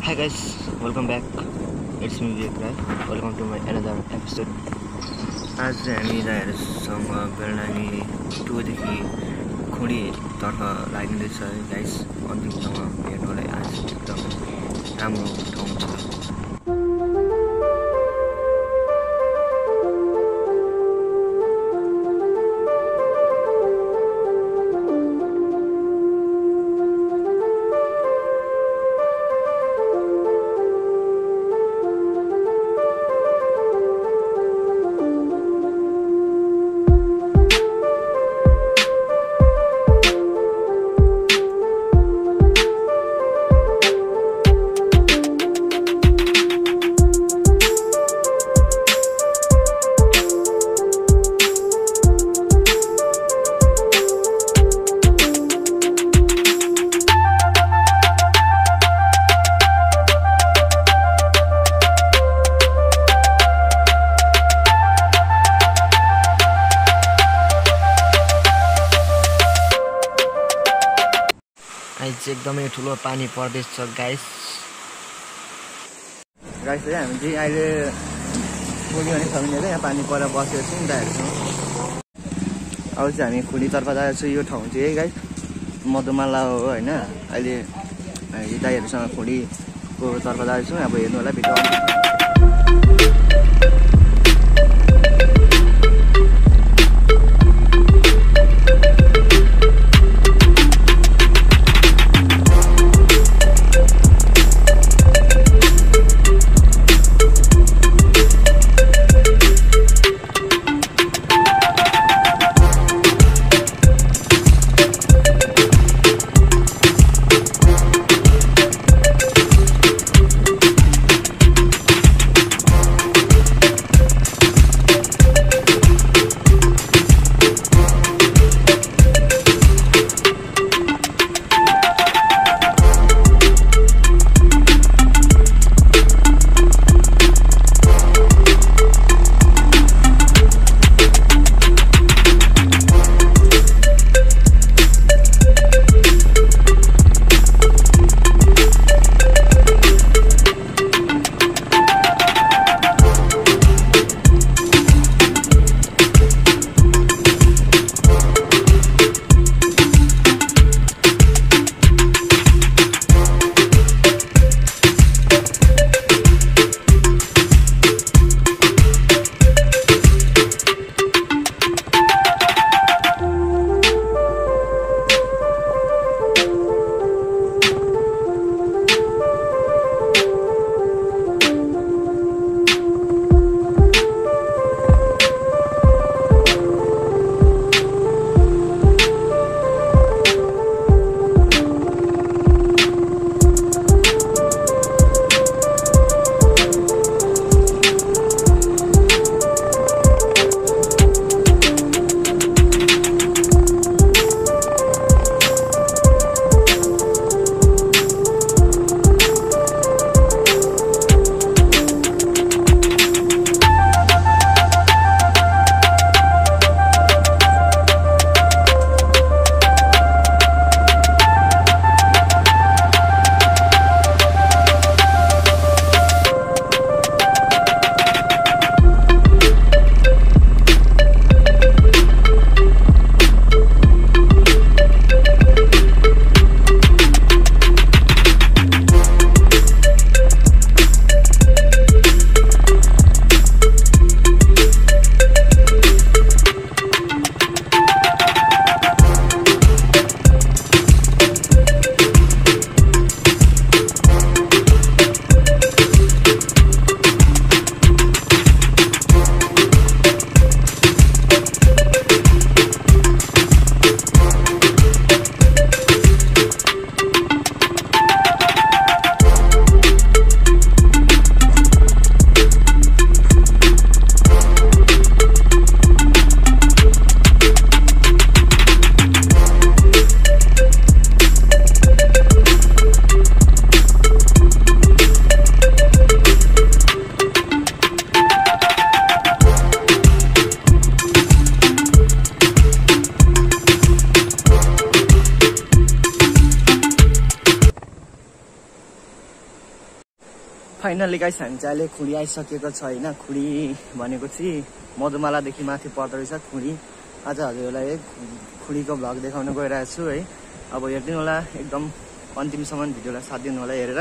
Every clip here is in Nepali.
Hi guys, welcome back. It's me Vivek Rai. Welcome to my another episode. आज हामी दाइहरुसँग बेलडाङ्गी 2 देखि खुडी तर्फ लागिँदैछ गाइस। अन्तिमसम्म हेर्नुलाई आज एकदम राम्रो ठाउँ छ। एकदमै ठुलो पानी पर्दैछ गाइस। गाइस हामी चाहिँ अहिले पुग्यो भने छ भने यहाँ पानी परेर बसेको छौँ दाइहरुसँग। अब चाहिँ हामी खुडीतर्फ जाँदैछौँ। यो ठाउँ चाहिँ गाइस मधुमाला हो हैन। अहिले हामी दाइहरुसँग खुडीको तर्फ जाँदैछौँ। अब हेर्नु होला भिडियो। फाइनली गाइस हामी चाहिँ अहिले खुडी आइसकेको छ हैन। खुडी भनेको चाहिँ मधुमालादेखि माथि पर्दो रहेछ खुडी। आज हजुरहरूलाई खुडीको भ्लग देखाउन गइरहेको छु है। अब हेर्दिनु होला, एकदम अन्तिमसम्म भिडियोलाई साथ दिनु होला हेरेर।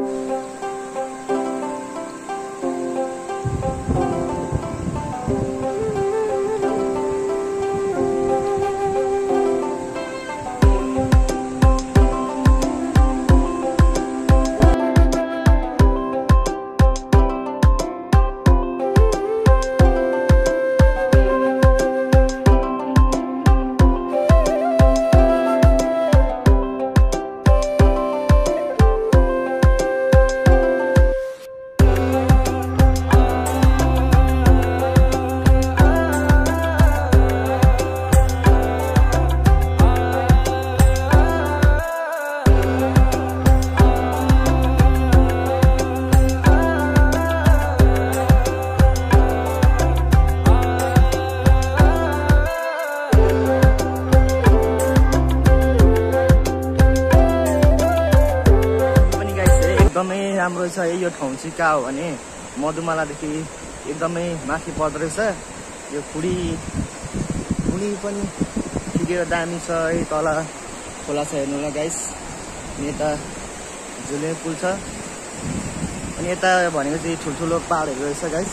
एकदमै राम्रो छ है। यो ठाउँ चाहिँ कहाँ हो भने मधुमालादेखि एकदमै माथि पर्दो रहेछ। यो खुडी पनि ठिकै दामी छ है। तल खोला छ हेर्नु होला गाइस। अनि यता झुले पुल छ। अनि यता भनेको चाहिँ ठुल्ठुलो पहाडहरू रहेछ गाइस।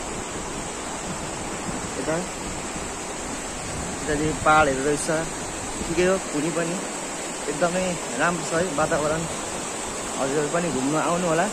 यता चाहिँ पहाडहरू रहेछ, ठिकै हो। खुडी पनि एकदमै राम्रो छ है वातावरण। हजुरहरू पनि घुम्न आउनु होला।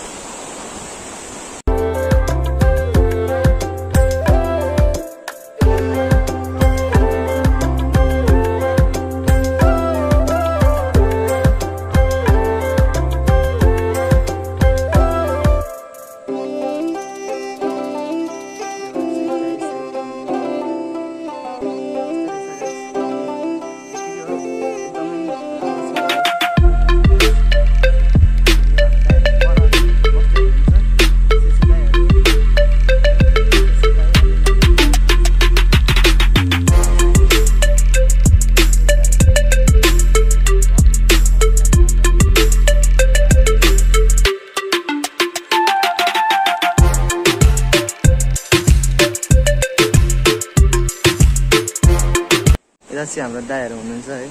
यता चाहिँ हाम्रो दाइहरू हुनुहुन्छ है।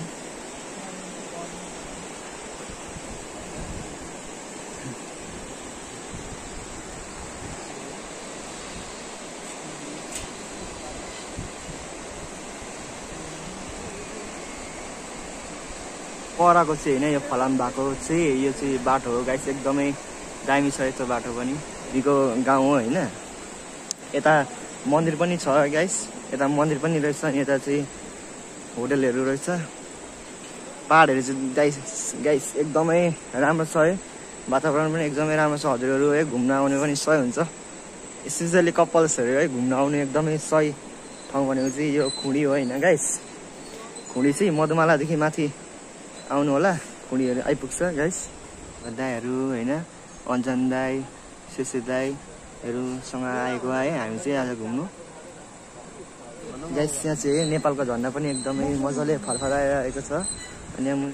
परको चाहिँ होइन, यो फलाम भएको चाहिँ यो चाहिँ बाटो हो गाइस। एकदमै दामी छ यस्तो बाटो पनि। दिको गाउँ हो होइन। यता मन्दिर पनि छ गाइस। यता मन्दिर पनि रहेछ। अनि यता चाहिँ होटलहरू रहेछ। पहाडहरू चाहिँ गाइस एकदमै राम्रो छ है। वातावरण पनि एकदमै राम्रो छ। हजुरहरू है घुम्न आउने पनि सही हुन्छ। स्पेसली कपल्सहरू है घुम्न आउने एकदमै सही ठाउँ भनेको चाहिँ यो खुडी हो होइन गाइस। खुडी चाहिँ मधुमालादेखि माथि आउनु होला। खुडीहरू आइपुग्छ गाइस। दाइहरू होइन, अञ्जन दाई, शेषे दाईहरूसँग आएको है हामी चाहिँ आज घुम्नु गाइस। यहाँ चाहिँ नेपालको झन्डा पनि एकदमै मजाले फरफराइरहेको छ। अनि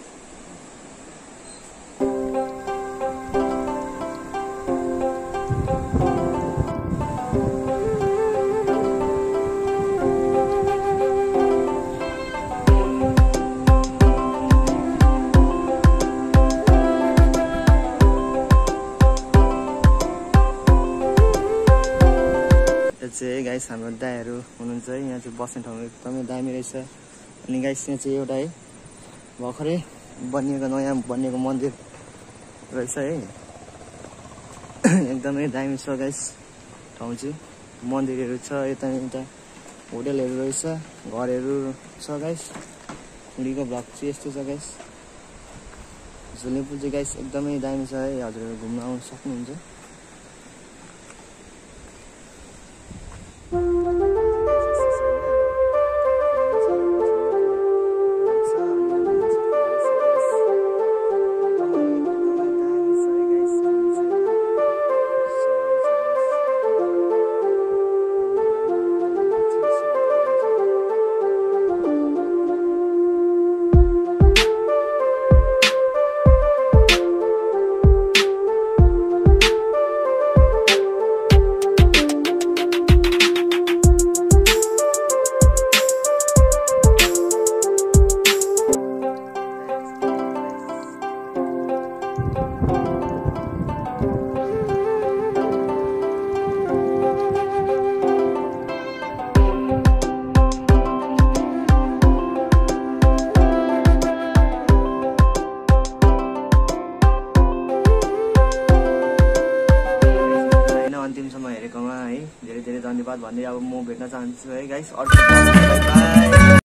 चाहिँ गाइस हाम्रो दाइहरू हुनुहुन्छ है। यहाँ चाहिँ बस्ने ठाउँ एकदमै दामी रहेछ। अनि गाइस यहाँ चाहिँ एउटा है भर्खरै बनिएको नयाँ बनिएको मन्दिर रहेछ है। एकदमै दामी छ गाइस ठाउँ चाहिँ। मन्दिरहरू छ, यता होटलहरू रहेछ, घरहरू छ गाइस। खुडीको भ्लग चाहिँ यस्तो छ गाइस। झुले पुल चाहिँ गाइस एकदमै दामी छ है। हजुरहरू घुम्न आउन सक्नुहुन्छ। अन्तिमसम्म हेरेकोमा है धेरै धेरै धन्यवाद भन्दै अब म भेट्न चाहन्छु है गाइस अर्को